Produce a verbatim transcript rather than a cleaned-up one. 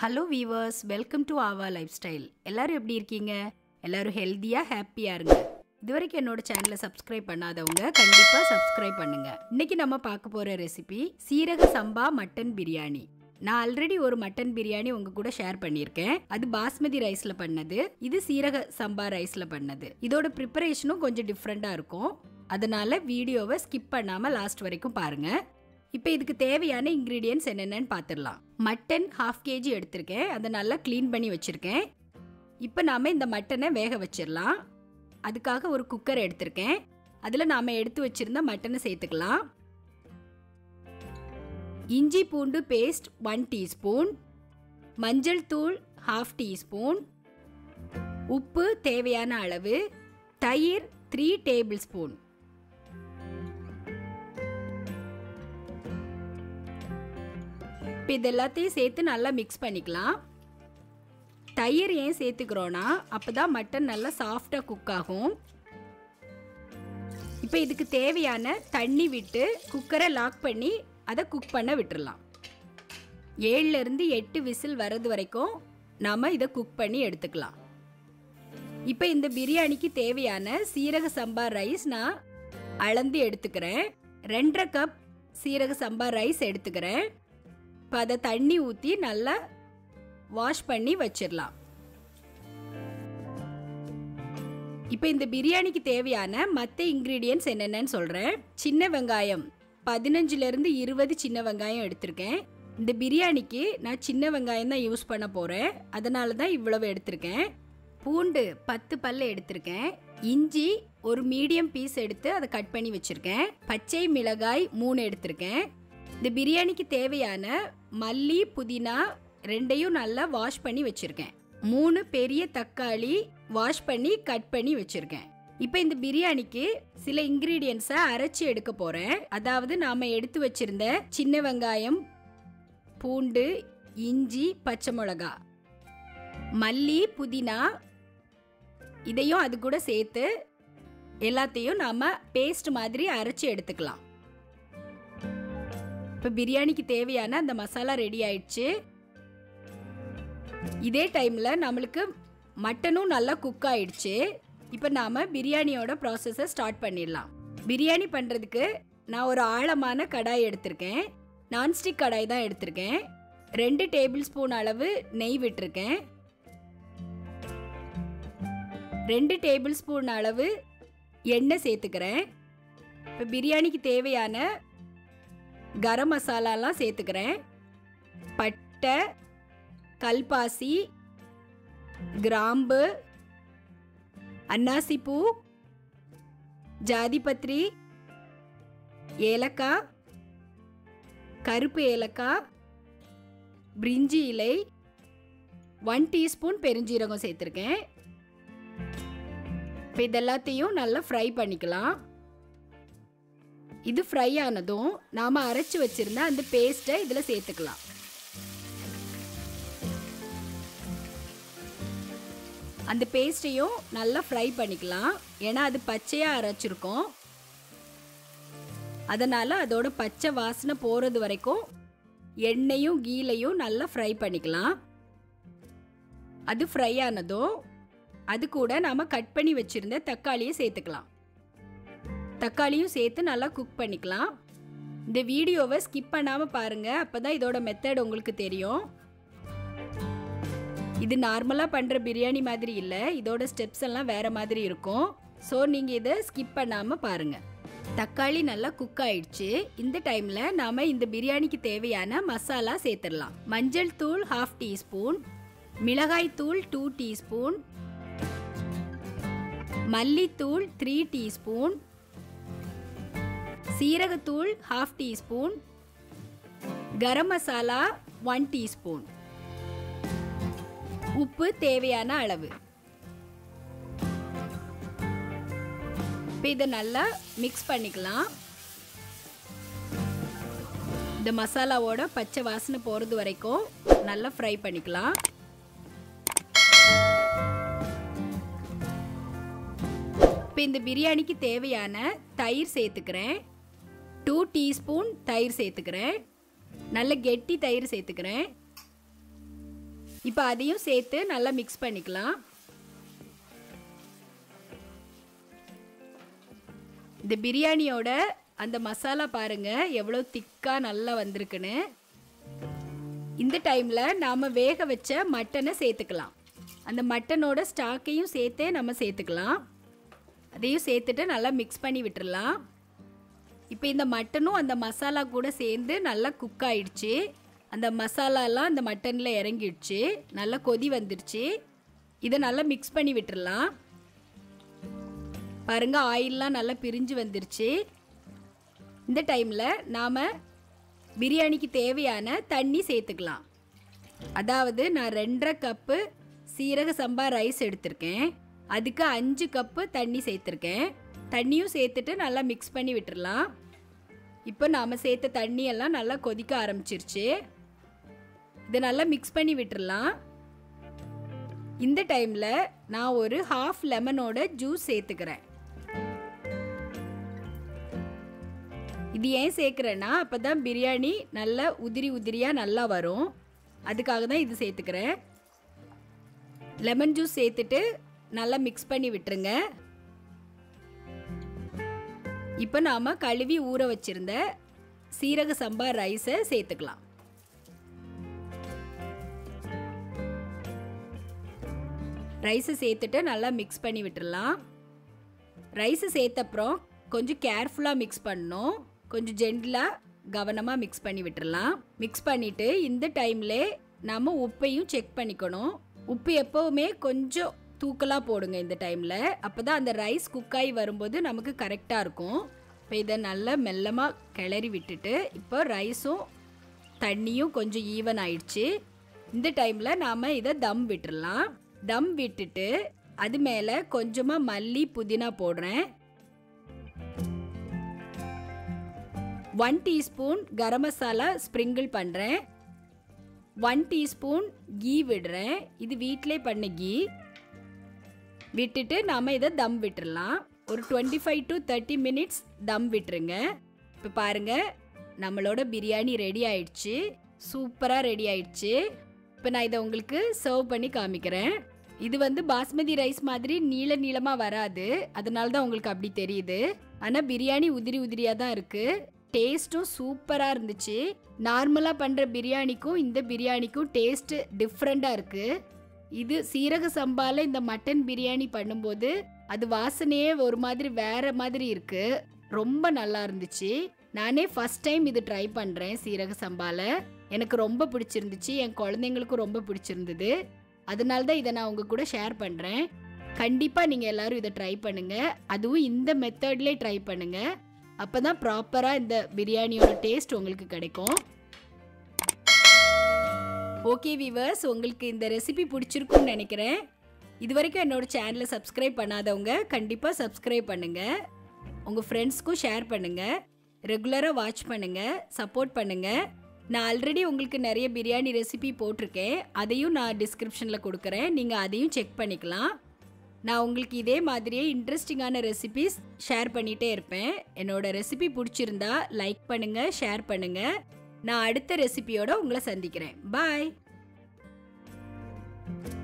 Hello viewers, welcome to Aava lifestyle. எல்லாரும் எப்படி இருக்கீங்க? எல்லாரும் ஹெல்த்தியாக ஹாப்பியாக இருங்க. இதுவரைக்கும் என்னோட சேனலை சப்ஸ்கிரைப் பண்ணாதவங்க கண்டிப்பாக சப்ஸ்கிரைப் பண்ணுங்க. இன்னைக்கு நம்ம பார்க்க போகிற ரெசிபி சீரக சம்பா மட்டன் பிரியாணி. நான் ஆல்ரெடி ஒரு மட்டன் பிரியாணி உங்க கூட ஷேர் பண்ணியிருக்கேன். அது பாஸ்மதி ரைஸ்ல பண்ணது, இது சீரக சம்பா ரைஸ்ல பண்ணது. இதோட ப்ரிப்பரேஷனும் கொஞ்சம் டிஃப்ரெண்டாக இருக்கும். அதனால வீடியோவை ஸ்கிப் பண்ணாமல் லாஸ்ட் வரைக்கும் பாருங்க. இப்போ இதுக்கு தேவையான இன்க்ரீடியன்ட்ஸ் என்னென்னு பார்த்துடலாம். மட்டன் ஹாஃப் கேஜி எடுத்திருக்கேன். அதை நல்லா க்ளீன் பண்ணி வச்சுருக்கேன். இப்போ நாம் இந்த மட்டனை வேக வச்சிடலாம். அதுக்காக ஒரு குக்கர் எடுத்திருக்கேன். அதில் நாம் எடுத்து வச்சுருந்த மட்டனை சேர்த்துக்கலாம். இஞ்சி பூண்டு பேஸ்ட் ஒன் டீஸ்பூன், மஞ்சள் தூள் ஹாஃப் டீஸ்பூன், உப்பு தேவையான அளவு, தயிர் த்ரீ டேபிள் ஸ்பூன். இப்போ இது எல்லாத்தையும் சேர்த்து நல்லா மிக்ஸ் பண்ணிக்கலாம். தயிர் ஏன் சேர்த்துக்கிறோன்னா அப்போ தான் மட்டன் நல்லா சாஃப்டாக குக் ஆகும். இப்போ இதுக்கு தேவையான தண்ணி விட்டு குக்கரை லாக் பண்ணி அதை குக் பண்ண விட்டுடலாம். ஏழுலேருந்து எட்டு விசில் வர்றது வரைக்கும் நாம் இதை குக் பண்ணி எடுத்துக்கலாம். இப்போ இந்த பிரியாணிக்கு தேவையான சீரக சம்பா ரைஸ் நான் அளந்து எடுத்துக்கிறேன். ரெண்டரை கப் சீரக சம்பா ரைஸ் எடுத்துக்கிறேன். இப்போ அதை தண்ணி ஊற்றி நல்லா வாஷ் பண்ணி வச்சிடலாம். இப்போ இந்த பிரியாணிக்கு தேவையான மற்ற இன்க்ரீடியன்ட்ஸ் என்னென்னு சொல்கிறேன். சின்ன வெங்காயம் பதினஞ்சுலேருந்து இருபது சின்ன வெங்காயம் எடுத்திருக்கேன். இந்த பிரியாணிக்கு நான் சின்ன வெங்காயம் தான் யூஸ் பண்ண போகிறேன். அதனால தான் இவ்வளவு எடுத்திருக்கேன். பூண்டு பத்து பல்லு எடுத்திருக்கேன். இஞ்சி ஒரு மீடியம் பீஸ் எடுத்து அதை கட் பண்ணி வச்சுருக்கேன். பச்சை மிளகாய் மூணு எடுத்திருக்கேன். இந்த பிரியாணிக்கு தேவையான மல்லி புதினா ரெண்டையும் நல்லா வாஷ் பண்ணி வச்சுருக்கேன். மூணு பெரிய தக்காளி வாஷ் பண்ணி கட் பண்ணி வச்சுருக்கேன். இப்போ இந்த பிரியாணிக்கு சில இன்க்ரீடியன்ஸை அரைச்சி எடுக்க போகிறேன். அதாவது நாம் எடுத்து வச்சிருந்த சின்ன வெங்காயம், பூண்டு, இஞ்சி, பச்சை மிளகா, மல்லி, புதினா இதையும் அது கூட சேர்த்து எல்லாத்தையும் நாம் பேஸ்ட் மாதிரி அரைச்சி எடுத்துக்கலாம். இப்போ பிரியாணிக்கு தேவையான அந்த மசாலா ரெடி ஆயிடுச்சு. இதே டைமில் நம்மளுக்கு மட்டனும் நல்லா குக் ஆயிடுச்சு. இப்போ நாம் பிரியாணியோட ப்ராசஸை ஸ்டார்ட் பண்ணிடலாம். பிரியாணி பண்ணுறதுக்கு நான் ஒரு ஆழமான கடாய் எடுத்திருக்கேன். நான்ஸ்டிக் கடாய் தான் எடுத்திருக்கேன். ரெண்டு டேபிள் ஸ்பூன் அளவு நெய் விட்டுருக்கேன். ரெண்டு டேபிள் ஸ்பூன் அளவு எண்ணெய் சேர்த்துக்கிறேன். இப்போ பிரியாணிக்கு தேவையான கரம் மசாலாலாம் சேர்த்துக்கிறேன். பட்டை, கல்பாசி, கிராம்பு, அன்னாசிப்பூ, ஜாதிபத்ரி, ஏலக்காய், கருப்பு ஏலக்காய், பிரிஞ்சி இலை, ஒன் டீஸ்பூன் பெருஞ்சீரகம் சேர்த்துருக்கேன். இப்போ இதெல்லாத்தையும் நல்லா ஃப்ரை பண்ணிக்கலாம். இது ஃப்ரை ஆனதும் நாம் அரைச்சி வச்சிருந்த அந்த பேஸ்ட்டை இதில் சேர்த்துக்கலாம். அந்த பேஸ்ட்டையும் நல்லா ஃப்ரை பண்ணிக்கலாம். ஏன்னா அது பச்சையாக அரைச்சிருக்கோம். அதனால் அதோட பச்சை வாசனை போகிறது வரைக்கும் எண்ணெயும் கீலையும் நல்லா ஃப்ரை பண்ணிக்கலாம். அது ஃப்ரை ஆனதும் அது கூட நாம் கட் பண்ணி வச்சுருந்த தக்காளியை சேர்த்துக்கலாம். தக்காளியும் சேர்த்து நல்லா குக் பண்ணிக்கலாம். இந்த வீடியோவை ஸ்கிப் பண்ணாமல் பாருங்கள். அப்போ தான் இதோட மெத்தட் உங்களுக்கு தெரியும். இது நார்மலாக பண்ணுற பிரியாணி மாதிரி இல்லை. இதோட ஸ்டெப்ஸ் எல்லாம் வேறு மாதிரி இருக்கும். ஸோ நீங்கள் இதை ஸ்கிப் பண்ணாமல் பாருங்கள். தக்காளி நல்லா குக் ஆயிடுச்சு. இந்த டைமில் நாம் இந்த பிரியாணிக்கு தேவையான மசாலா சேர்த்துடலாம். மஞ்சள் தூள் ஹாஃப் டீஸ்பூன், மிளகாய் தூள் டூ டீஸ்பூன், மல்லித்தூள் த்ரீ டீஸ்பூன், சீரகத்தூள் half teaspoon, garam masala one teaspoon, உப்பு தேவையான அளவு. இப்போ இதை நல்லா மிக்ஸ் பண்ணிக்கலாம். இந்த மசாலாவோட பச்சை வாசனை போகிறது வரைக்கும் நல்லா ஃப்ரை பண்ணிக்கலாம். இப்போ இந்த பிரியாணிக்கு தேவையான தயிர் சேர்த்துக்கிறேன். டூ டீஸ்பூன் தயிர் சேர்த்துக்கிறேன். நல்ல கெட்டி தயிர் சேர்த்துக்கிறேன். இப்போ அதையும் சேர்த்து நல்லா மிக்ஸ் பண்ணிக்கலாம். இந்த பிரியாணியோட அந்த மசாலா பாருங்க எவ்வளோ திக்கா நல்லா வந்திருக்குன்னு. இந்த டைம்ல நாம வேக வச்ச மட்டனை சேர்த்துக்கலாம். அந்த மட்டனோட ஸ்டாக்கையும் சேர்த்தே நம்ம சேர்த்துக்கலாம். அதையும் சேர்த்துட்டு நல்லா மிக்ஸ் பண்ணி விட்டுறலாம். இப்போ இந்த மட்டனும் அந்த மசாலா கூட சேர்ந்து நல்லா குக் ஆயிடுச்சு. அந்த மசாலாலாம் அந்த மட்டனில் இறங்கிடுச்சு. நல்லா கொதி வந்துடுச்சு. இதை நல்லா மிக்ஸ் பண்ணி விட்டுறலாம். பாருங்க ஆயிலெலாம் நல்லா பிரிஞ்சு வந்துருச்சு. இந்த டைமில் நாம் பிரியாணிக்கு தேவையான தண்ணி சேர்த்துக்கலாம். அதாவது நான் ரெண்டரை கப்பு சீரக சம்பா ரைஸ் எடுத்திருக்கேன். அதுக்கு அஞ்சு கப்பு தண்ணி சேர்த்துருக்கேன். தண்ணியும் சேர்த்துட்டு நல்லா மிக்ஸ் பண்ணி விட்டுறலாம். இப்போ நாம் சேர்த்த தண்ணியெல்லாம் நல்லா கொதிக்க ஆரம்பிச்சிருச்சு. இதை நல்லா மிக்ஸ் பண்ணி விட்டுறலாம். இந்த டைமில் நான் ஒரு ஹாஃப் லெமனோட ஜூஸ் சேர்த்துக்கிறேன். இது ஏன் சேர்க்குறேன்னா அப்போ தான் பிரியாணி நல்லா உதிரி உதிரியாக நல்லா வரும். அதுக்காக தான் இது சேர்த்துக்கிறேன். லெமன் ஜூஸ் சேர்த்துட்டு நல்லா மிக்ஸ் பண்ணி விட்டுருங்க. இப்போ நாம் கழுவி ஊற வச்சிருந்த சீரக சம்பா ரைஸை சேர்த்துக்கலாம். ரைஸை சேர்த்துட்டு நல்லா மிக்ஸ் பண்ணி விட்டுடலாம். ரைஸை சேர்த்தப்புறம் கொஞ்சம் கேர்ஃபுல்லாக மிக்ஸ் பண்ணணும். கொஞ்சம் ஜென்டிலாக கவனமாக மிக்ஸ் பண்ணி விட்டுடலாம். மிக்ஸ் பண்ணிவிட்டு இந்த டைம்லே நம்ம உப்பையும் செக் பண்ணிக்கணும். உப்பு எப்போவுமே கொஞ்சம் தூக்கலாக போடுங்க இந்த டைமில். அப்போ தான் அந்த ரைஸ் குக்காகி வரும்போது நமக்கு கரெக்டாக இருக்கும். இப்போ இதை நல்லா மெல்லமாக கிளறி விட்டுட்டு இப்போ ரைஸும் தண்ணியும் கொஞ்சம் ஈவன் ஆயிடுச்சு. இந்த டைமில் நாம் இதை தம் விட்டுடலாம். தம் விட்டுட்டு அது மேலே கொஞ்சமாக மல்லி புதினா போடுறேன். One teaspoon garam masala sprinkle பண்ணுறேன். ஒன் டீஸ்பூன் கீ விடுறேன். இது வீட்டிலே பண்ண கீ விட்டுட்டு நாம் இதை தம் விட்டுடலாம். ஒரு twenty five to thirty minutes தம் விட்டுருங்க. இப்போ பாருங்கள் நம்மளோட பிரியாணி ரெடி ஆயிடுச்சு. சூப்பராக ரெடி ஆயிடுச்சு. இப்போ நான் இதை உங்களுக்கு சர்வ் பண்ணி காமிக்கிறேன். இது வந்து பாஸ்மதி ரைஸ் மாதிரி நீள நீளமாக வராது. அதனால தான் உங்களுக்கு அப்படி தெரியுது. ஆனால் பிரியாணி உதிரி உதிரியாக தான் இருக்குது. டேஸ்ட்டும் சூப்பராக இருந்துச்சு. நார்மலாக பண்ணுற பிரியாணிக்கும் இந்த பிரியாணிக்கும் டேஸ்ட்டு டிஃப்ரெண்ட்டாக இருக்குது. இது சீரக சம்பாவில் இந்த மட்டன் பிரியாணி பண்ணும்போது அது வாசனையே ஒரு மாதிரி வேறு மாதிரி இருக்குது. ரொம்ப நல்லா இருந்துச்சு. நானே ஃபஸ்ட் டைம் இது ட்ரை பண்ணுறேன் சீரக சம்பாவில். எனக்கு ரொம்ப பிடிச்சிருந்துச்சு. என் குழந்தைங்களுக்கும் ரொம்ப பிடிச்சிருந்தது. அதனால தான் இதை நான் உங்கள் கூட ஷேர் பண்ணுறேன். கண்டிப்பாக நீங்கள் எல்லோரும் இதை ட்ரை பண்ணுங்கள். அதுவும் இந்த மெத்தட்லேயே ட்ரை பண்ணுங்கள். அப்போ தான் ப்ராப்பராக இந்த பிரியாணியோட டேஸ்ட் உங்களுக்கு கிடைக்கும். ஓகே வீவர்ஸ், உங்களுக்கு இந்த ரெசிபி பிடிச்சிருக்குன்னு நினைக்கிறேன். இது வரைக்கும் என்னோட சேனலை சப்ஸ்கிரைப் பண்ணாதவங்க கண்டிப்பாக சப்ஸ்கிரைப் பண்ணுங்கள். உங்கள் ஃப்ரெண்ட்ஸ்க்கும் ஷேர் பண்ணுங்கள். ரெகுலராக வாட்ச் பண்ணுங்கள், சப்போர்ட் பண்ணுங்கள். நான் ஆல்ரெடி உங்களுக்கு நிறைய பிரியாணி ரெசிபி போட்டிருக்கேன். அதையும் நான் டிஸ்கிரிப்ஷனில் கொடுக்குறேன். நீங்கள் அதையும் செக் பண்ணிக்கலாம். நான் உங்களுக்கு இதே மாதிரியே இன்ட்ரெஸ்டிங்கான ரெசிபிஸ் ஷேர் பண்ணிகிட்டே இருப்பேன். என்னோட ரெசிபி பிடிச்சிருந்தா லைக் பண்ணுங்கள், ஷேர் பண்ணுங்கள். நான் அடுத்த ரெசிபியோடு உங்களை சந்திக்கிறேன். பாய்.